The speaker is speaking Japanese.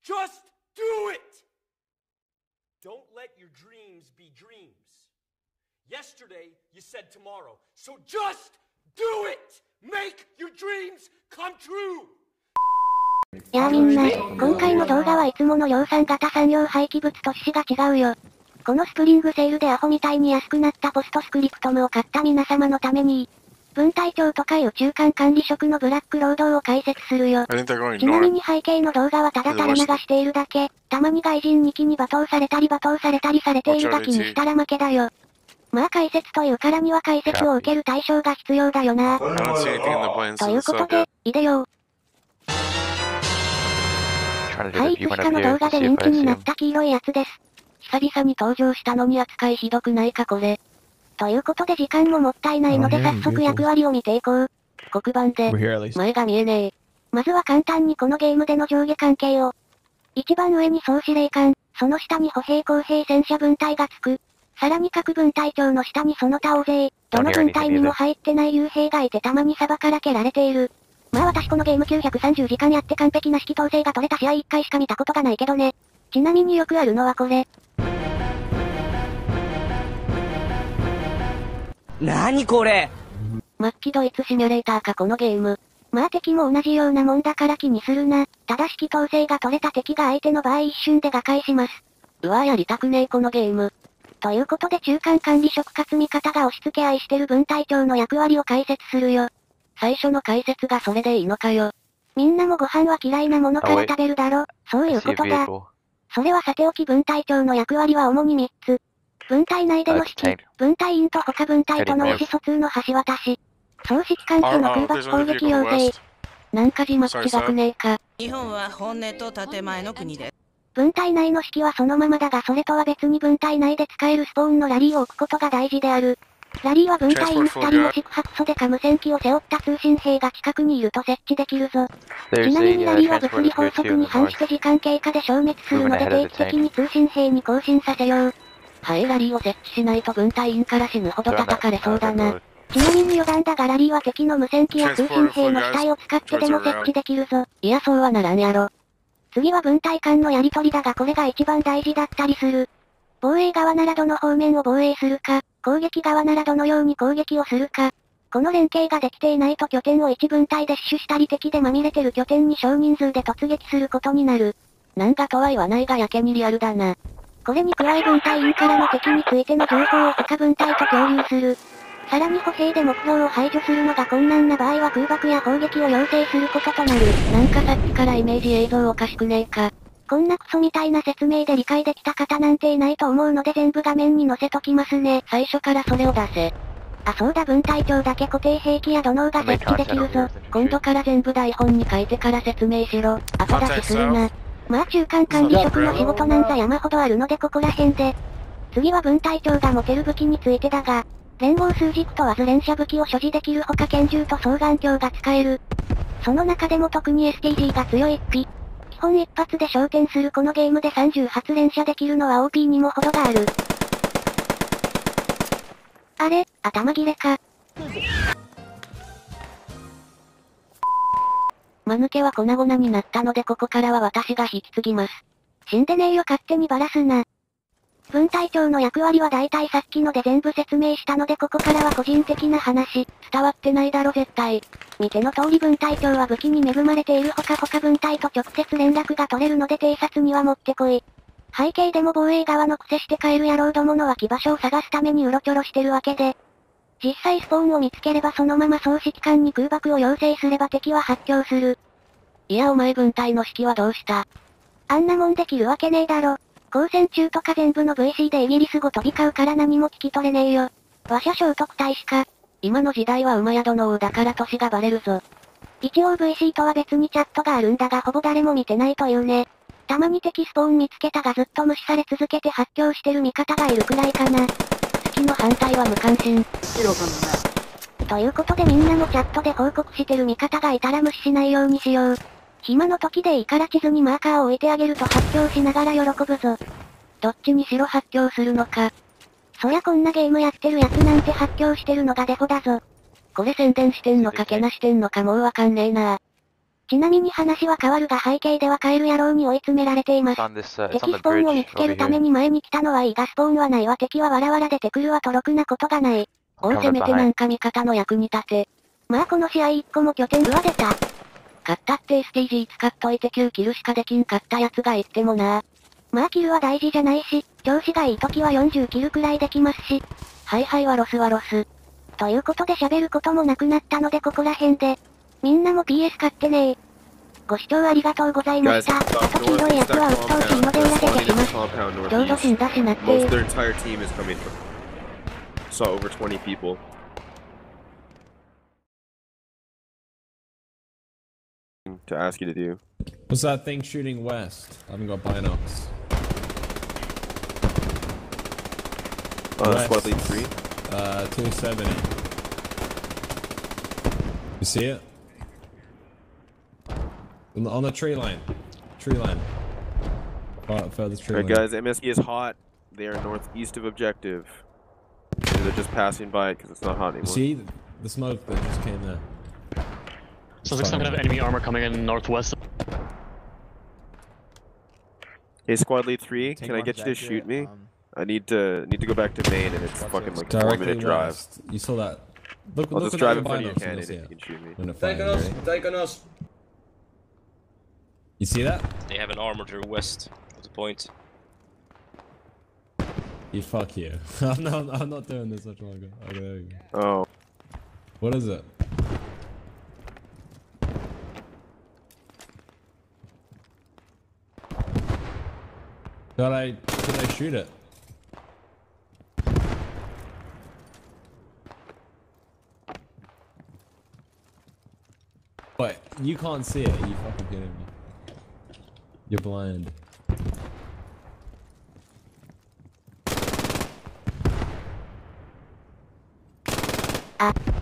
Just do it! Don't let your dreams be dreams. Yesterday, you said tomorrow. So just do it! Make your dreams come true! いやみんな、今回の動画はいつもの量産型産業廃棄物と趣旨が違うよ。このスプリングセールでアホみたいに安くなったポストスクリプトムを買った皆様のために、分隊長とかいう中間管理職のブラック労働を解説するよ。ちなみに背景の動画はただただ流しているだけ、たまに外人2期に罵倒されたりされているだけにしたら負けだよ。まあ解説というからには解説を受ける対象が必要だよな。ということで、いでよ。はい、いつしかの動画で人気になった黄色いやつです。久々に登場したのに扱いひどくないかこれ。ということで時間ももったいないので早速役割を見ていこう。黒板で、前が見えねえ。まずは簡単にこのゲームでの上下関係を。一番上に総司令官、その下に歩兵工兵戦車分隊がつく。さらに各分隊長の下にその他大勢、どの分隊にも入ってない幽兵がいてたまにサバから蹴られている。まあ私このゲーム930時間やって完璧な指揮統制が取れた試合1回しか見たことがないけどね。ちなみによくあるのはこれ。 なにこれ？ 末期ドイツシミュレーターかこのゲーム。まあ敵も同じようなもんだから気にするな。ただ指揮統制が取れた敵が相手の場合一瞬で瓦解します。うわやりたくねえこのゲーム。ということで中間管理職か積み方が押し付け合いしてる分隊長の役割を解説するよ。最初の解説がそれでいいのかよ。みんなもご飯は嫌いなものから食べるだろ。そういうことだ。それはさておき分隊長の役割は主に3つ。分隊内での指揮、分隊員と他分隊との意思疎通の橋渡し。総指揮官との空爆攻撃要請。なんか字幕違くねえか。 日本は本音と建前の国で。 分隊内の指揮はそのままだがそれとは別に分隊内で使えるスポーンのラリーを置くことが大事である。ラリーは分隊員2人の四苦八苦でか無線機を背負った通信兵が近くにいると設置できるぞ。ちなみにラリーは物理法則に反して時間経過で消滅するので定期的に通信兵に更新させよう。はい、ラリーを設置しないと分隊員から死ぬほど叩かれそうだな。ちなみに余談だがラリーは敵の無線機や通信兵の機体を使ってでも設置できるぞ。いやそうはならんやろ。次は分隊間のやり取りだがこれが一番大事だったりする。防衛側ならどの方面を防衛するか、攻撃側ならどのように攻撃をするか。この連携ができていないと拠点を一分隊で死守したり敵でまみれてる拠点に少人数で突撃することになる。なんかとは言わないがやけにリアルだな。これに加え分隊員からの敵についての情報を他分隊と共有する。さらに歩兵で目標を排除するのが困難な場合は空爆や砲撃を要請することとなる。なんかさっきからイメージ映像おかしくねえか。こんなクソみたいな説明で理解できた方なんていないと思うので全部画面に載せときますね。最初からそれを出せ。あそうだ分隊長だけ固定兵器や土のうが設置できるぞ。今度から全部台本に書いてから説明しろ。後出しするな。まあ中間管理職の仕事なんざ山ほどあるのでここら辺で。次は分隊長が持てる武器についてだが、連合数軸問わず連射武器を所持できるほか拳銃と双眼鏡が使える。その中でも特に STG が強い一匹。基本一発で焦点するこのゲームで30発連射できるのは OP にも程がある。あれ、頭切れか。間抜けは粉々になったのでここからは私が引き継ぎます。死んでねえよ勝手にバラすな。分隊長の役割は大体さっきので全部説明したのでここからは個人的な話。伝わってないだろ絶対。見ての通り分隊長は武器に恵まれているほか他分隊と直接連絡が取れるので偵察にはもってこい。背景でも防衛側の癖して帰る野郎どもの脇場所を探すためにうろちょろしてるわけで。実際スポーンを見つければそのまま総指揮官に空爆を要請すれば敵は発狂する。いやお前分隊の指揮はどうした？あんなもんできるわけねえだろ。交戦中とか全部の VC でイギリス語飛び交うから何も聞き取れねえよ。馬車聖徳太子か。今の時代は馬宿の王だから年がバレるぞ。一応 VC とは別にチャットがあるんだがほぼ誰も見てないというね。たまに敵スポーン見つけたがずっと無視され続けて発狂してる味方がいるくらいかな。好きの反対は無関心。ということでみんなもチャットで報告してる味方がいたら無視しないようにしよう。暇の時でいいから地図にマーカーを置いてあげると発狂しながら喜ぶぞ。どっちにしろ発狂するのか。そりゃこんなゲームやってるやつなんて発狂してるのがデフォだぞ。これ宣伝してんのかけなしてんのかもうわかんねえな。 ちなみに話は変わるが背景ではカエル野郎に追い詰められています。 On this, it's 敵 on スポー the ンを bridge 見つけ over るため here. に前に来たのはいいがスポーンはないわ敵はわらわら出てくるわとろくなことがない。おうせめてなんか味方の役に立て。まあこの試合1個も拠点うわ出た。勝ったって STG 使っといて9キルしかできんかったやつが言ってもな。まあキルは大事じゃないし、調子がいい時は40キルくらいできますし。はいはいはロスはロス。ということで喋ることもなくなったのでここら辺で。みんなも PS 買ってねー。ご視聴ありがとうございました。あと黄色いやつは鬱陶しいので裏で消します。ちょうど死んだしなってー。 Most of their entire team is coming from. Saw over 20 people. To ask you to do. What's that thing shooting west? I haven't got binocs. Squad lead 3. 270. You see it? On the tree line. Tree line. Furthest tree Alright line. guys, MSE is hot. They are northeast of objective. They're just passing by it because it's not hot You anymore. see the smoke that just came there? So it looks like I have enemy armor coming in northwest. Hey, squad lead 3, Take can I one get you to jacket, shoot me? I need to go back to main, and it's fucking like a 4-minute drive. west. You saw that? Look, I'll look just at drive your in front of your binocs and cannon you'll see if you it. can shoot me. When it fires, right? Diakonos. You see that? They have an armor to the west of the point. You fuck you. I'm not doing this much longer. Okay, there you go. Oh. What is it? Should I shoot it? But you can't see it, you fucking kidding me. You're blind. Ah.